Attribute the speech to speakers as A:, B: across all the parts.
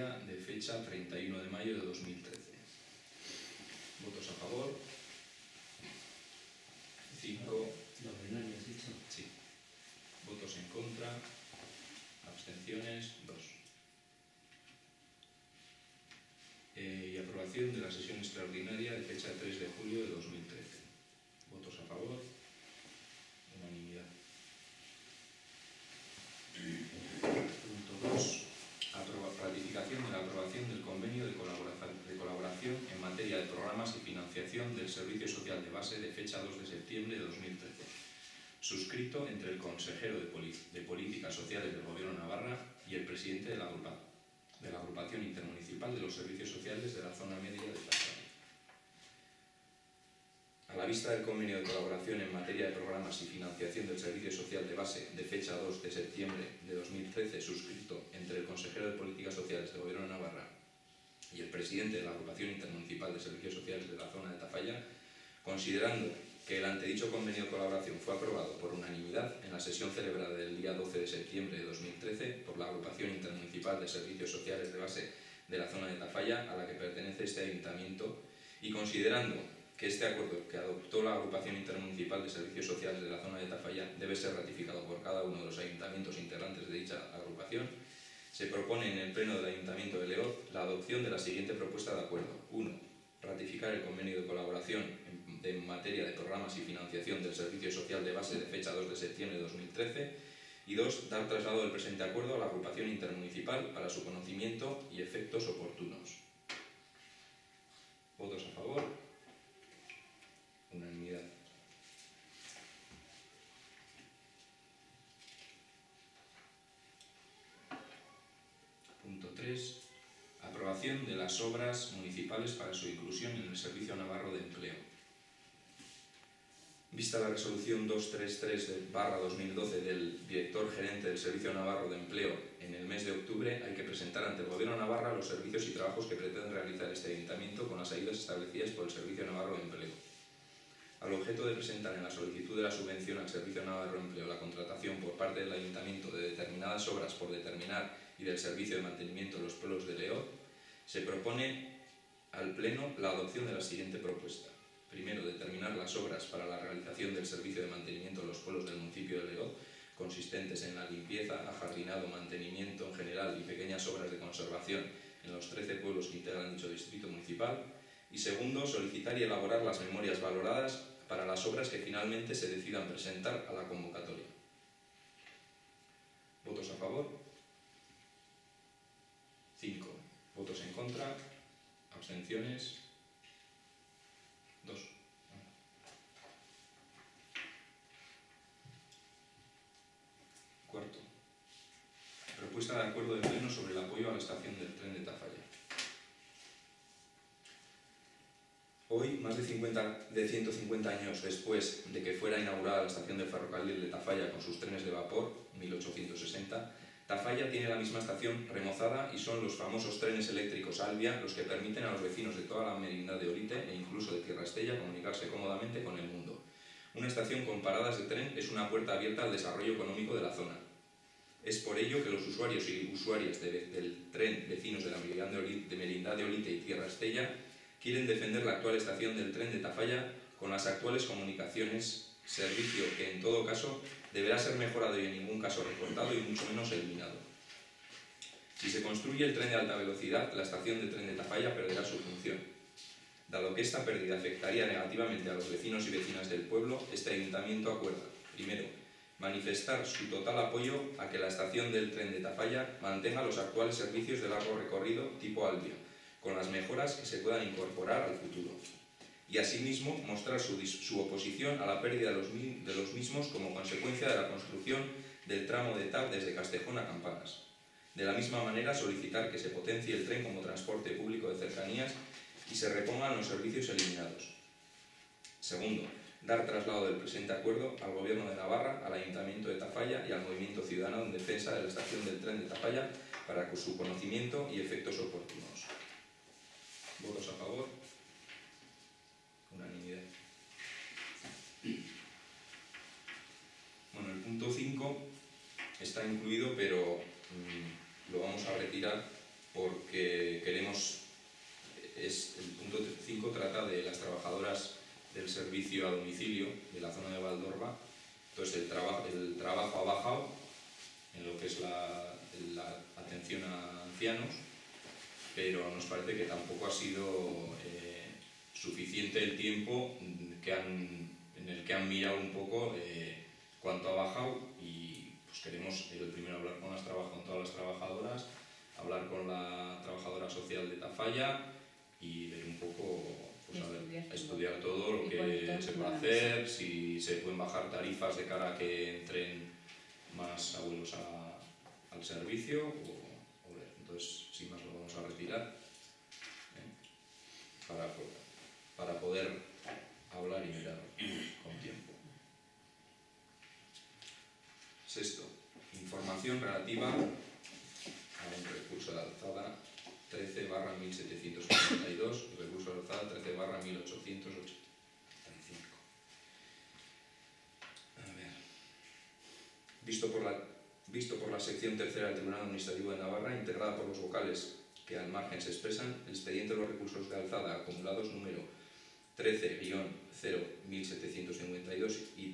A: extraordinaria de fecha 31 de mayo de 2013. ¿Votos a favor? 5.
B: ¿La ordinaria has dicho?
A: Sí. ¿Votos en contra? Abstenciones, 2. Y aprobación de la sesión extraordinaria de fecha 3 de julio de 2013. ¿Votos a favor? Unanimidad. Punto 2. Ratificación de la aprobación del convenio de colaboración en materia de programas y financiación del Servicio Social de Base de fecha 2 de septiembre de 2013. Suscrito entre el consejero de Políticas Sociales del Gobierno de Navarra y el presidente de la Agrupación Intermunicipal de los Servicios Sociales de la Zona Media de Tafalla. A la vista del convenio de colaboración en materia de programas y financiación del Servicio Social de Base de fecha 2 de septiembre de 2013, suscrito entre el consejero de Políticas Sociales del Gobierno de Navarra y el presidente de la Agrupación Intermunicipal de Servicios Sociales de la Zona de Tafalla, considerando que el antedicho convenio de colaboración fue aprobado por unanimidad en la sesión celebrada el día 12 de septiembre de 2013 por la Agrupación Intermunicipal de Servicios Sociales de Base de la Zona de Tafalla, a la que pertenece este ayuntamiento, y considerando que este acuerdo que adoptó la Agrupación Intermunicipal de Servicios Sociales de la Zona de Tafalla debe ser ratificado por cada uno de los ayuntamientos integrantes de dicha agrupación, se propone en el Pleno del Ayuntamiento de Leoz la adopción de la siguiente propuesta de acuerdo. 1. Ratificar el convenio de colaboración en materia de programas y financiación del Servicio Social de Base de fecha 2 de septiembre de 2013. Y 2. Dar traslado del presente acuerdo a la Agrupación Intermunicipal para su conocimiento y efectos oportunos. ¿Votos a favor? Unanimidad. Punto 3. Aprobación de las obras municipales para su inclusión en el Servicio Navarro de Empleo. Vista la resolución 233/2012 del director gerente del Servicio Navarro de Empleo, en el mes de octubre hay que presentar ante el Gobierno de Navarra los servicios y trabajos que pretende realizar este ayuntamiento con las ayudas establecidas por el Servicio Navarro de Empleo. Al objeto de presentar en la solicitud de la subvención al Servicio Navarro de Empleo la contratación por parte del ayuntamiento de determinadas obras por determinar y del servicio de mantenimiento de los pueblos de Leoz, se propone al Pleno la adopción de la siguiente propuesta. Primero, determinar las obras para la realización del servicio de mantenimiento de los pueblos del municipio de Leoz, consistentes en la limpieza, ajardinado, mantenimiento en general y pequeñas obras de conservación en los 13 pueblos que integran dicho distrito municipal. Y segundo, solicitar y elaborar las memorias valoradas para las obras que finalmente se decidan presentar a la convocatoria. ¿Votos a favor? 5. ¿Votos en contra? ¿Abstenciones? 2. Cuarto. Propuesta de acuerdo de Pleno sobre el apoyo a la estación del tren de Tafalla. Hoy, más de 150 años después de que fuera inaugurada la estación del ferrocarril de Tafalla con sus trenes de vapor, 1860, Tafalla tiene la misma estación remozada y son los famosos trenes eléctricos Albia los que permiten a los vecinos de toda la merindad de Olite e incluso de Tierra Estella comunicarse cómodamente con el mundo. Una estación con paradas de tren es una puerta abierta al desarrollo económico de la zona. Es por ello que los usuarios y usuarias del tren vecinos de la merindad de Olite y Tierra Estella quieren defender la actual estación del tren de Tafalla con las actuales comunicaciones, servicio que en todo caso deberá ser mejorado y en ningún caso recortado y mucho menos eliminado. Si se construye el tren de alta velocidad, la estación de tren de Tafalla perderá su función. Dado que esta pérdida afectaría negativamente a los vecinos y vecinas del pueblo, este ayuntamiento acuerda, primero, manifestar su total apoyo a que la estación del tren de Tafalla mantenga los actuales servicios de largo recorrido tipo Albia, con las mejoras que se puedan incorporar al futuro. Y asimismo mostrar su oposición a la pérdida de los mismos como consecuencia de la construcción del tramo de TAV desde Castejón a Campanas. De la misma manera solicitar que se potencie el tren como transporte público de cercanías y se repongan los servicios eliminados. Segundo, dar traslado del presente acuerdo al Gobierno de Navarra, al Ayuntamiento de Tafalla y al Movimiento Ciudadano en defensa de la estación del tren de Tafalla para su conocimiento y efectos oportunos. ¿Votos a favor? Unanimidad. Bueno, el punto 5 está incluido, pero lo vamos a retirar porque que queremos es, el punto 5 trata de las trabajadoras del servicio a domicilio de la zona de Valdorba. Entonces el trabajo ha bajado en lo que es la atención a ancianos, pero nos parece que tampoco ha sido suficiente el tiempo en el que han mirado un poco cuánto ha bajado, y pues queremos primero hablar con todas las trabajadoras, hablar con la trabajadora social de Tafalla y ver un poco, pues estudiar todo lo que se puede hacer, si se pueden bajar tarifas de cara a que entren más abuelos al servicio o ver. Entonces, sin más, lo vamos a retirar para poder hablar y mirar con tiempo. Sexto, información relativa a un recurso de alzada 13/1742 y recurso de alzada 13/1885. A ver. Visto por la sección tercera del Tribunal Administrativo de Navarra, integrada por los vocales que al margen se expresan, el expediente de los recursos de alzada acumulados número 13-01752 y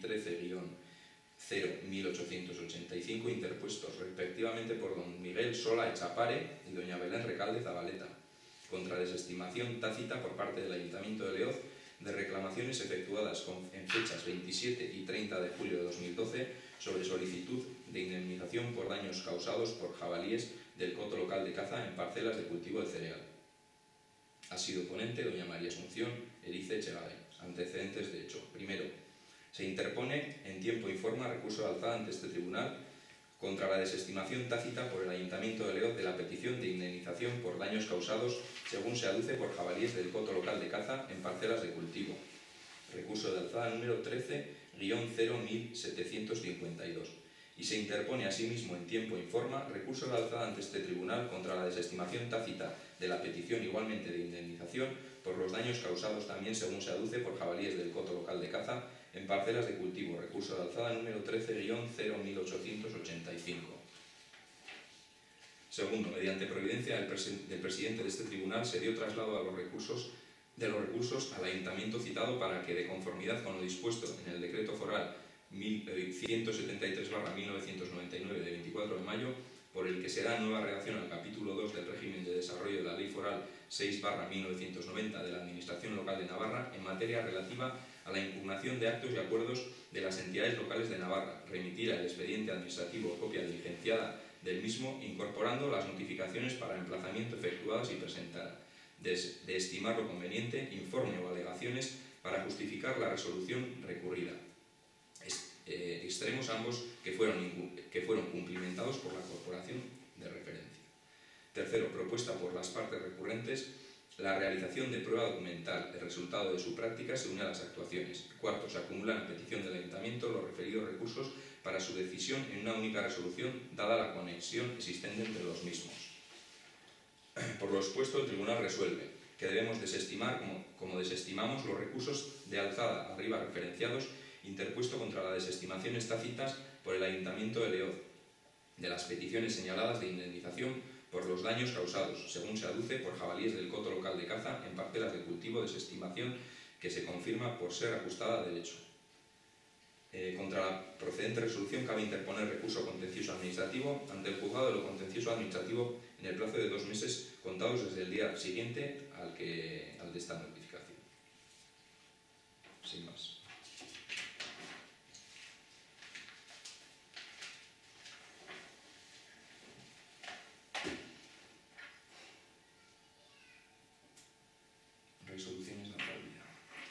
A: 13-01885, interpuestos respectivamente por don Miguel Sola Echapare y doña Belén Recalde Zabaleta, contra desestimación tácita por parte del Ayuntamiento de Leoz de reclamaciones efectuadas en fechas 27 y 30 de julio de 2012 sobre solicitud de indemnización por daños causados por jabalíes del coto local de caza en parcelas de cultivo de cereal. Ha sido ponente doña María Asunción Erice Echegaray. Antecedentes de hecho. Primero, se interpone en tiempo y forma recurso de alzada ante este tribunal contra la desestimación tácita por el Ayuntamiento de Leoz de la petición de indemnización por daños causados, según se aduce, por jabalíes del coto local de caza en parcelas de cultivo. Recurso de alzada número 13-01752. Y se interpone asimismo en tiempo y forma recurso de alzada ante este tribunal contra la desestimación tácita de la petición igualmente de indemnización por los daños causados también, según se aduce, por jabalíes del coto local de caza en parcelas de cultivo. Recurso de alzada número 13-01885. Segundo, mediante providencia del presidente de este tribunal, se dio traslado de los recursos al ayuntamiento citado para que, de conformidad con lo dispuesto en el decreto foral 173/1999 de 24 de mayo, por el que se da nueva redacción al capítulo 2 del régimen de desarrollo de la Ley Foral 6/1990 de la Administración Local de Navarra en materia relativa a la impugnación de actos y acuerdos de las entidades locales de Navarra, remitir al expediente administrativo copia diligenciada del mismo, incorporando las notificaciones para emplazamiento efectuadas y presentar, de estimar lo conveniente, informe o alegaciones para justificar la resolución recurrida. Extremos ambos que fueron cumplimentados por la corporación de referencia. Tercero, propuesta por las partes recurrentes la realización de prueba documental, el resultado de su práctica se une a las actuaciones. Cuarto, se acumulan a petición del Ayuntamiento los referidos recursos para su decisión en una única resolución, dada la conexión existente entre los mismos. Por lo expuesto, el Tribunal resuelve que debemos desestimar, como desestimamos, los recursos de alzada arriba referenciados interpuesto contra las desestimaciones tácitas por el Ayuntamiento de Leoz de las peticiones señaladas de indemnización por los daños causados, según se aduce, por jabalíes del coto local de caza en parcelas de cultivo, desestimación que se confirma por ser ajustada a derecho. Contra la procedente resolución cabe interponer recurso contencioso administrativo ante el juzgado de lo contencioso administrativo en el plazo de 2 meses contados desde el día siguiente al de esta notificación. Sin más. Resoluciones de alcaldía.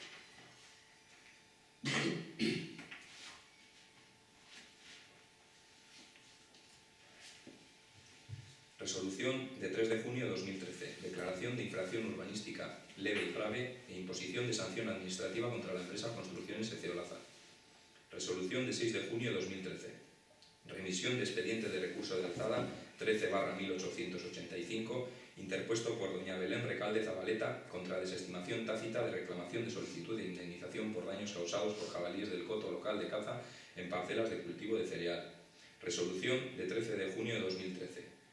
A: Resolución de 3 de junio de 2013. Declaración de infracción urbanística leve y grave e imposición de sanción administrativa contra la empresa Construcciones Eceolaza. Resolución de 6 de junio de 2013. Remisión de expediente de recurso de alzada 13/1885, interpuesto por doña Belén Recalde Zabaleta contra desestimación tácita de reclamación de solicitud de indemnización por daños causados por jabalíes del coto local de caza en parcelas de cultivo de cereal. Resolución de 13 de junio de 2013.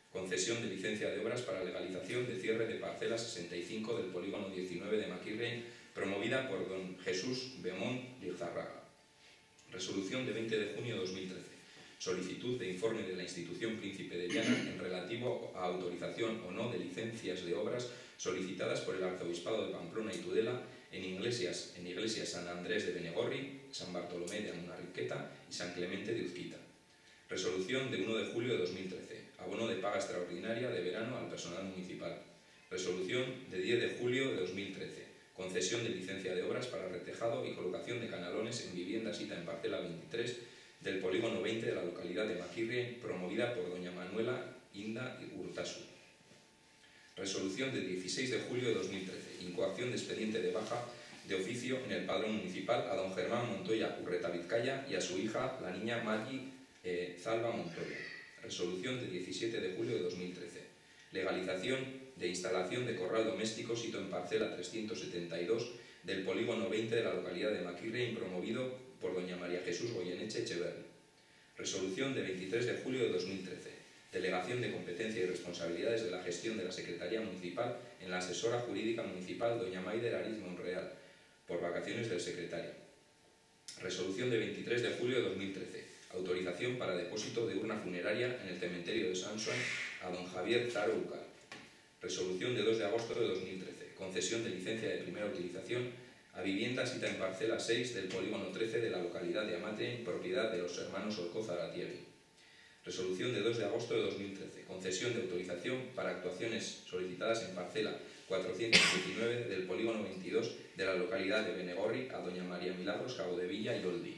A: Concesión de licencia de obras para legalización de cierre de parcela 65 del polígono 19 de Maquirrein, promovida por don Jesús Bemont Lizarraga. Resolución de 20 de junio de 2013. Solicitud de informe de la institución Príncipe de Viana en relativo a autorización o no de licencias de obras solicitadas por el Arzobispado de Pamplona y Tudela en iglesias San Andrés de Benegorri, San Bartolomé de Amunarriqueta y San Clemente de Uzquita. Resolución de 1 de julio de 2013. Abono de paga extraordinaria de verano al personal municipal. Resolución de 10 de julio de 2013. Concesión de licencia de obras para retejado y colocación de canalones en vivienda sita en parcela 23 del polígono 20 de la localidad de Maquirrein, promovida por doña Manuela Inda Urtasu. Resolución de 16 de julio de 2013. Incoación de expediente de baja de oficio en el padrón municipal a don Germán Montoya Urreta Vizcaya y a su hija, la niña Maggi Zalba Montoya. Resolución de 17 de julio de 2013. Legalización de instalación de corral doméstico sito en parcela 372 del polígono 20 de la localidad de Maquirrein, promovido por doña María Jesús Goyeneche Echeverri. Resolución de 23 de julio de 2013. Delegación de competencia y responsabilidades de la gestión de la Secretaría Municipal en la asesora jurídica municipal doña Maider Ariz Monreal, por vacaciones del secretario. Resolución de 23 de julio de 2013. Autorización para depósito de urna funeraria en el cementerio de Sansoen a don Javier Zaro Ucal. Resolución de 2 de agosto de 2013. Concesión de licencia de primera utilización a vivienda sita en parcela 6 del polígono 13 de la localidad de Amate, en propiedad de los hermanos Orcoz Aratiegui. Resolución de 2 de agosto de 2013. Concesión de autorización para actuaciones solicitadas en parcela 419 del polígono 22 de la localidad de Benegorri a doña María Milagros Cabo de Villa y Oldi.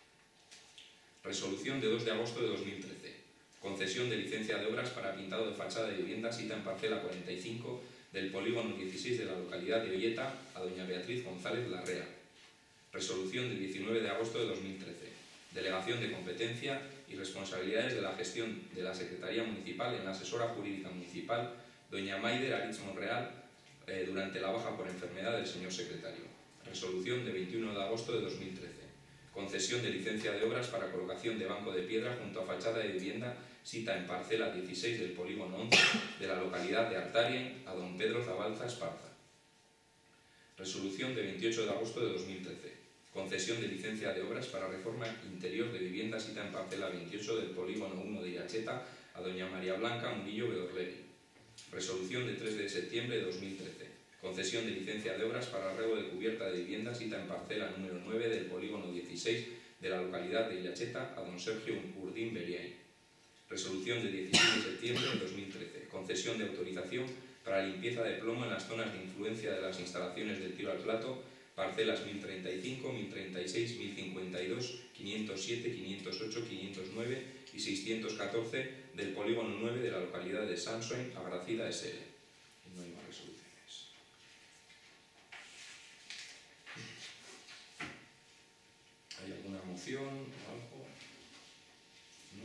A: Resolución de 2 de agosto de 2013. Concesión de licencia de obras para pintado de fachada de vivienda sita en parcela 45 del polígono 16 de la localidad de Olleta a doña Beatriz González Larrea. Resolución del 19 de agosto de 2013. Delegación de competencia y responsabilidades de la gestión de la Secretaría Municipal en la asesora jurídica municipal doña Maider Ariz Monreal durante la baja por enfermedad del señor secretario. Resolución de 21 de agosto de 2013. Concesión de licencia de obras para colocación de banco de piedra junto a fachada de vivienda sita en parcela 16 del polígono 11 de la localidad de Artarien a don Pedro Zabalza Esparza. Resolución de 28 de agosto de 2013. Concesión de licencia de obras para reforma interior de vivienda sita en parcela 28 del polígono 1 de Iracheta a doña María Blanca Murillo Beorlegui. Resolución de 3 de septiembre de 2013. Concesión de licencia de obras para arreglo de cubierta de vivienda sita en parcela número 9 del polígono 16 de la localidad de Iracheta a don Sergio Urdín Beriay. Resolución de 16 de septiembre de 2013. Concesión de autorización para limpieza de plomo en las zonas de influencia de las instalaciones del tiro al plato, parcelas 1035, 1036, 1052, 507, 508, 509 y 614 del polígono 9 de la localidad de Sansoen, Agracida SL. No hay más resoluciones. ¿Hay alguna moción o algo? ¿No?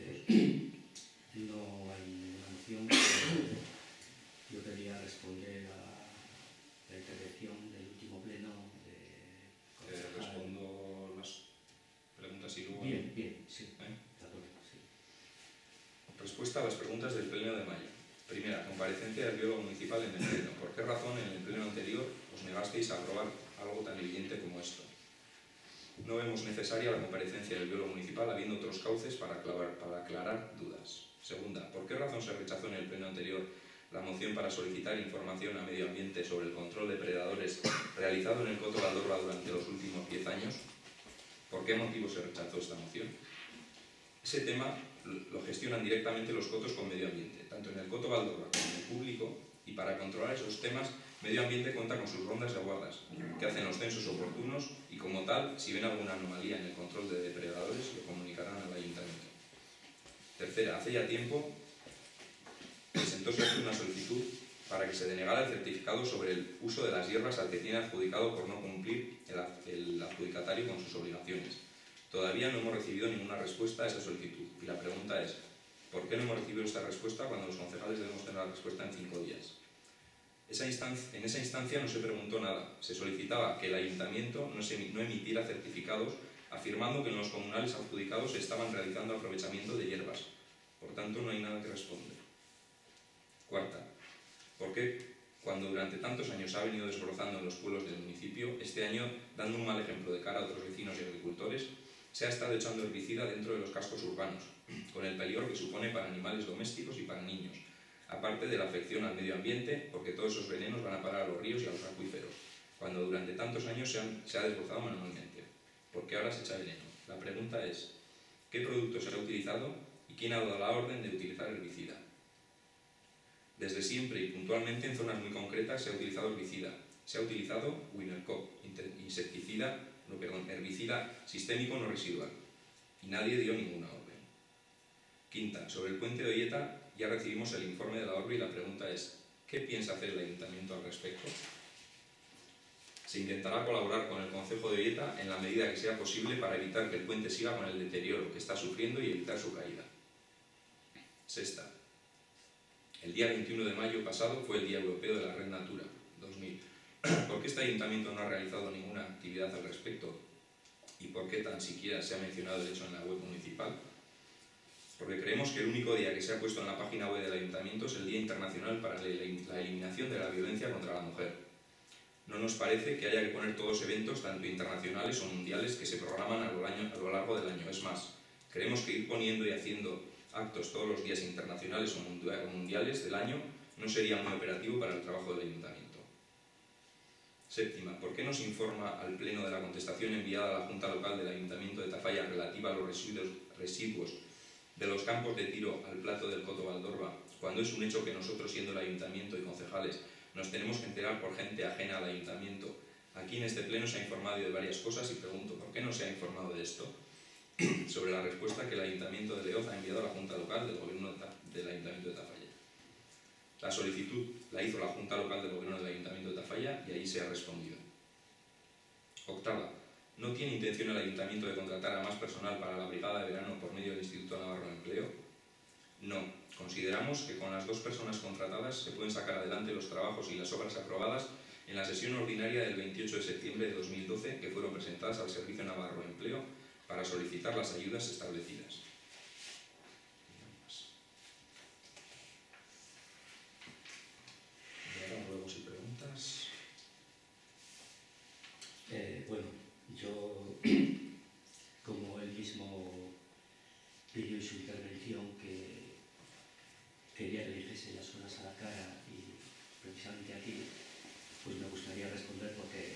B: No hay ninguna moción, pero yo quería responder a la intervención del último pleno de
A: Respondo las preguntas y luego...
B: Bien, sí.
A: ¿Eh?
B: Sí.
A: Respuesta a las preguntas del pleno de mayo. Primera, comparecencia del biólogo municipal en el pleno. ¿Por qué razón en el pleno anterior os negasteis a aprobar algo tan evidente como esto? No vemos necesaria la comparecencia del biólogo municipal habiendo otros cauces para aclarar dudas. Segunda, ¿por qué razón se rechazó en el pleno anterior la moción para solicitar información a Medio Ambiente sobre el control de predadores realizado en el Coto Valdorba durante los últimos 10 años? ¿Por qué motivo se rechazó esta moción? Ese tema lo gestionan directamente los cotos con Medio Ambiente, tanto en el Coto Valdorba como en el público, y para controlar esos temas, Medio Ambiente cuenta con sus rondas de guardas, que hacen los censos oportunos y, como tal, si ven alguna anomalía en el control de depredadores, lo comunicarán al ayuntamiento. Tercera, hace ya tiempo presentóse una solicitud para que se denegara el certificado sobre el uso de las hierbas al que tiene adjudicado por no cumplir el adjudicatario con sus obligaciones. Todavía no hemos recibido ninguna respuesta a esa solicitud y la pregunta es ¿por qué no hemos recibido esta respuesta cuando los concejales debemos tener la respuesta en 5 días? En esa instancia no se preguntó nada, se solicitaba que el ayuntamiento no emitiera certificados afirmando que en los comunales adjudicados se estaban realizando aprovechamiento de hierbas. Por tanto, no hay nada que responder. Cuarta, ¿por qué cuando durante tantos años ha venido desbrozando en los pueblos del municipio, este año, dando un mal ejemplo de cara a otros vecinos y agricultores, se ha estado echando herbicida dentro de los cascos urbanos, con el peligro que supone para animales domésticos y para niños, aparte de la afección al medio ambiente, porque todos esos venenos van a parar a los ríos y a los acuíferos, cuando durante tantos años se ha desbrozado manualmente? ¿Por qué ahora se echa veneno? La pregunta es, ¿qué producto se ha utilizado y quién ha dado la orden de utilizar herbicida? Desde siempre y puntualmente en zonas muy concretas se ha utilizado herbicida. Se ha utilizado Winnercop, herbicida sistémico no residual, y nadie dio ninguna orden. Quinta, sobre el puente de Olleta ya recibimos el informe de la ORBI y la pregunta es, ¿qué piensa hacer el Ayuntamiento al respecto? Se intentará colaborar con el Concejo de Olleta en la medida que sea posible para evitar que el puente siga con el deterioro que está sufriendo y evitar su caída. Sexta, el día 21 de mayo pasado fue el Día Europeo de la Red Natura 2000. ¿Por qué este Ayuntamiento no ha realizado ninguna actividad al respecto? ¿Y por qué tan siquiera se ha mencionado el hecho en la web municipal? Porque creemos que el único día que se ha puesto en la página web del Ayuntamiento es el Día Internacional para la Eliminación de la Violencia contra la Mujer. No nos parece que haya que poner todos eventos, tanto internacionales o mundiales, que se programan a lo largo del año. Es más, creemos que ir poniendo y haciendo actos todos los días internacionales o mundiales del año no sería muy operativo para el trabajo del Ayuntamiento. Séptima, ¿por qué no se informa al Pleno de la contestación enviada a la Junta Local del Ayuntamiento de Tafalla relativa a los residuos de los campos de tiro al plato del Coto Valdorba, cuando es un hecho que nosotros, siendo el Ayuntamiento y concejales, nos tenemos que enterar por gente ajena al Ayuntamiento? Aquí en este Pleno se ha informado de varias cosas y pregunto, ¿por qué no se ha informado de esto? Sobre la respuesta que el Ayuntamiento de Leoz ha enviado a la Junta Local del Gobierno del Ayuntamiento de Tafalla. La solicitud la hizo la Junta Local del Gobierno del Ayuntamiento de Tafalla y ahí se ha respondido. Octava, ¿no tiene intención el Ayuntamiento de contratar a más personal para la brigada de verano por medio del Instituto Navarro de Empleo? No. Consideramos que con las 2 personas contratadas se pueden sacar adelante los trabajos y las obras aprobadas en la sesión ordinaria del 28 de septiembre de 2012 que fueron presentadas al Servicio Navarro de Empleo para solicitar las ayudas establecidas. Y ahora volvemos y preguntas.
B: Bueno, yo, como él mismo pidió en su intervención que quería que le dijese las cosas a la cara y precisamente aquí, pues me gustaría responder porque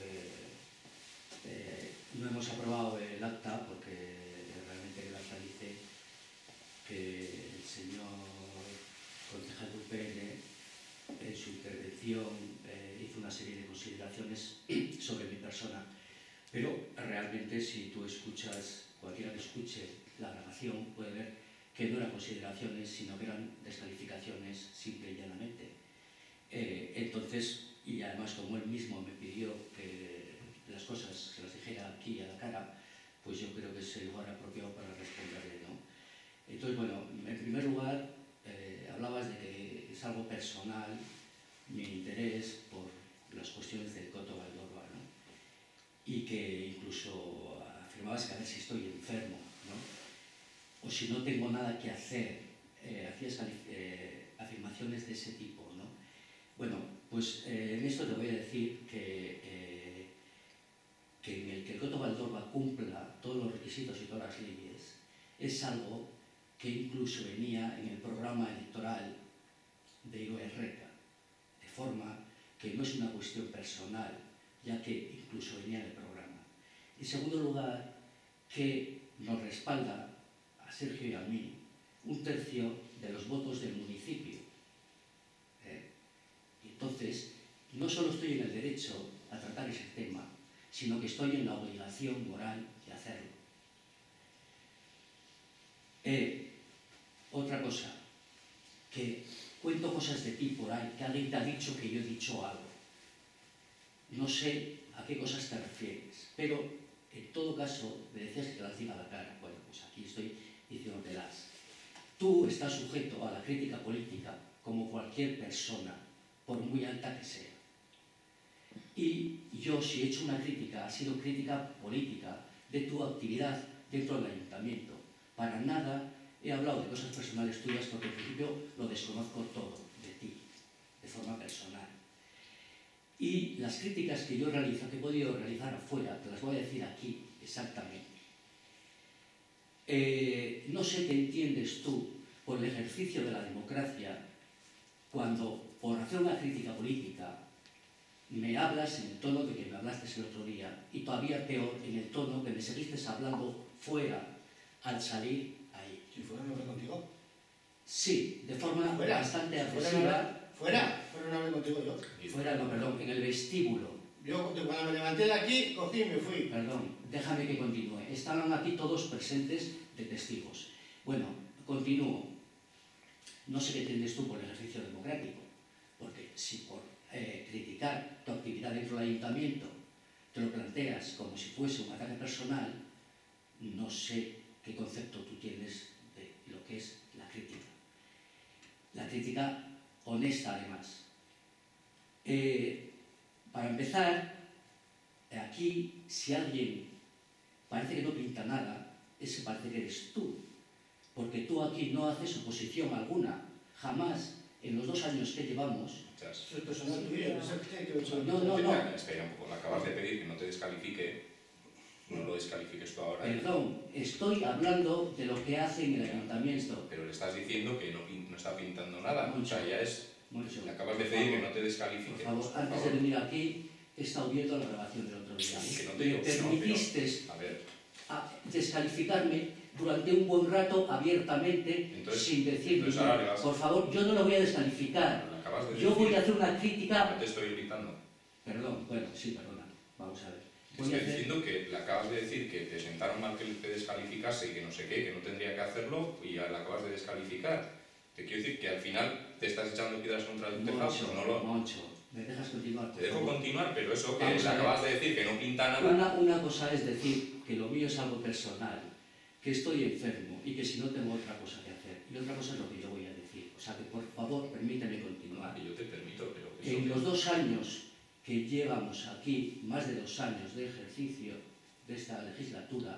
B: no hemos aprobado el acta porque realmente el acta dice que el señor concejal del UPN en su intervención hizo una serie de consideraciones sobre mi persona, pero realmente si tú escuchas, cualquiera que escuche la grabación puede ver que no eran consideraciones, sino que eran descalificaciones simple y llanamente. Entonces, y además como él mismo me pidió que las cosas se las dijera aquí a la cara, pues yo creo que es el lugar apropiado para responderle, ¿no? Entonces, bueno, en primer lugar, hablabas de que es algo personal mi interés por las cuestiones del Coto Valdorba, ¿no? Y que incluso afirmabas que a ver si estoy enfermo, ¿no? O si no tengo nada que hacer, hacías afirmaciones de ese tipo, ¿no? Bueno, pues en esto te voy a decir que en el que el Coto Valdorba cumpla todos los requisitos y todas las leyes es algo que incluso venía en el programa electoral de Iruerreka, de forma que no es una cuestión personal, ya que incluso venía en el programa. En segundo lugar, que nos respalda a Sergio y a mí 1/3 de los votos del municipio. Entonces, no solo estoy en el derecho a tratar ese tema, sino que estoy en la obligación moral de hacerlo. Otra cosa, que cuento cosas de ti por ahí, que alguien te ha dicho que yo he dicho algo. No sé a qué cosas te refieres, pero en todo caso me decías que te las diga a la cara. Bueno, pues aquí estoy diciéndotelas. Tú estás sujeto a la crítica política como cualquier persona, por muy alta que sea. Y yo, si he hecho una crítica, ha sido crítica política de tu actividad dentro del ayuntamiento. Para nada he hablado de cosas personales tuyas porque en principio lo desconozco todo de de forma personal. Y las críticas que yo realizo, que he podido realizar afuera, te las voy a decir aquí exactamente. No sé qué entiendes tú por el ejercicio de la democracia cuando, por hacer una crítica política, me hablas en el tono de que me hablaste el otro día y todavía peor en el tono que me seguiste hablando fuera al salir ahí.
C: Si fuera no hablé contigo.
B: Sí, de forma
C: Fuera.
B: bastante
C: Si
B: agresiva.
C: fuera no hablé contigo yo.
B: Fuera, no, perdón, en el vestíbulo.
C: Yo cuando me levanté de aquí, cogí y me fui.
B: Perdón, déjame que continúe. Estaban aquí todos presentes de testigos. Bueno, continúo. No sé qué entiendes tú por el ejercicio democrático, porque si por criticar tu actividad dentro del ayuntamiento te lo planteas como si fuese un ataque personal, no sé qué concepto tú tienes de lo que es la crítica. La crítica honesta, además. Para empezar, aquí, si alguien parece que no pinta nada, ese parece que eres tú, porque tú aquí no haces oposición alguna, jamás, en los 2 años que llevamos.
C: Eso es personal tuyo, eso tiene que ver con...
B: No.
A: Espera un poco, le acabas de pedir que no te descalifique, no lo descalifiques tú ahora.
B: Perdón, estoy hablando de lo que hace en el ayuntamiento.
A: Pero le estás diciendo que no está pintando nada,
B: Mucho.
A: o sea, ya es...
B: Mucho.
A: Le acabas de pedir que no te descalifique.
B: Por favor, antes de venir aquí, he estado viendo la grabación del otro día.
A: Que no te
B: Me
A: digo que no,
B: permitiste
A: pero, a ver,
B: descalificarme durante un buen rato abiertamente,
A: Entonces-
B: sin decirme,
A: entonces ahora le vas-
B: por favor, yo no lo voy a descalificar.
A: le acabas de
B: Yo
A: decir,
B: voy a hacer una crítica.
A: no te estoy gritando.
B: Perdón, bueno, sí, perdona. Vamos a ver.
A: Te
B: Voy a
A: estoy
B: hacer...
A: diciendo que le acabas de decir que te sentaron mal que te descalificase y que no sé qué, que no tendría que hacerlo y ya le acabas de descalificar. Te quiero decir que al final te estás echando piedras contra el tejado,
B: Moncho,
A: pues no lo...
B: Moncho, ¿me dejas continuar? por
A: Te dejo
B: favor?
A: continuar, pero eso que
B: Vamos
A: le
B: a ver.
A: acabas de decir que no pinta nada...
B: Una cosa es decir que lo mío es algo personal, que estoy enfermo y que si no tengo otra cosa que hacer. Y otra cosa es lo que yo voy a decir. O sea que, por favor, permíteme continuar.
A: Y yo te permito, pero... eso
B: En
A: que-
B: los 2 años que llevamos aquí, más de 2 años de ejercicio de esta legislatura,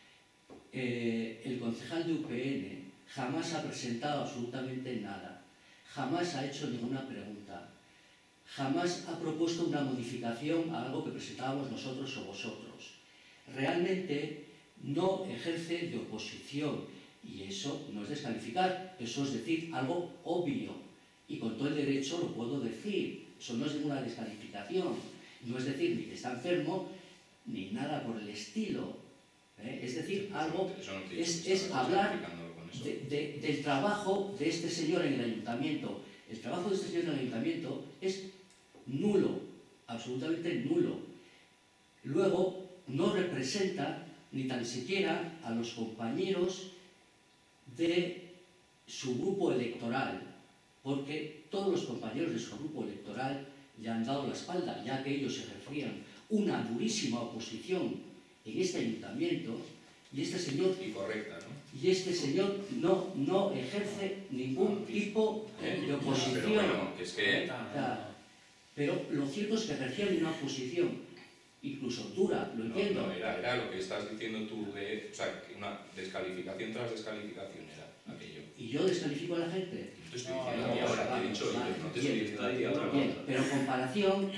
B: el concejal de UPN jamás ha presentado absolutamente nada, jamás ha hecho ninguna pregunta, jamás ha propuesto una modificación a algo que presentábamos nosotros o vosotros. Realmente no ejerce de oposición y eso no es descalificar, eso es decir algo obvio y con todo el derecho lo puedo decir. Eso no es ninguna descalificación, no es decir ni que está enfermo ni nada por el estilo. Es decir, algo
A: Eso no te he dicho
B: es
A: que estabas
B: hablar
A: justificándolo con eso.
B: del trabajo de este señor en el ayuntamiento. El trabajo de este señor en el ayuntamiento es nulo, absolutamente nulo. Luego, no representa ni tan siquiera a los compañeros de su grupo electoral, porque todos los compañeros de su grupo electoral le han dado la espalda, ya que ellos ejercían una durísima oposición en este ayuntamiento, y este señor
A: Y correcta, ¿no?
B: no ejerce ningún tipo de oposición.
A: Pero bueno, que es que...
B: Pero lo cierto es que ejercían una oposición, incluso dura, lo entiendo.
A: No, era lo que estás diciendo tú de... O sea, que una descalificación tras descalificación era aquello.
B: ¿Y yo descalifico a la gente?
A: No te estoy diciendo a ti ahora, te he dicho yo, no te estoy diciendo a ti ahora.
B: Bien, pero en comparación,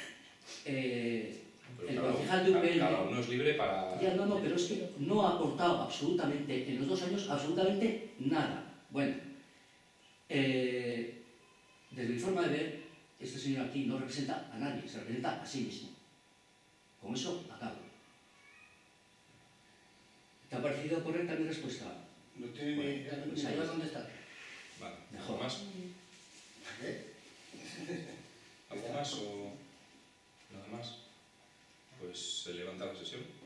A: Pero
B: el
A: cada
B: concejal de UPN...
A: Cada uno es libre para...
B: Ya, no, pero es que no ha aportado absolutamente, en los 2 años, absolutamente nada. Bueno, desde mi forma de ver, este señor aquí no representa a nadie, se representa a sí mismo. Con eso acabo. ¿Te ha parecido correcta mi respuesta?
C: No tiene ni...
B: Pues
C: ¿Me
B: ahí
C: vas
B: va.
C: a contestar?
A: Vale,
B: Mejor.
A: ¿algo más?
C: ¿Qué?
A: ¿Algo más o nada más? Pues se levanta la sesión.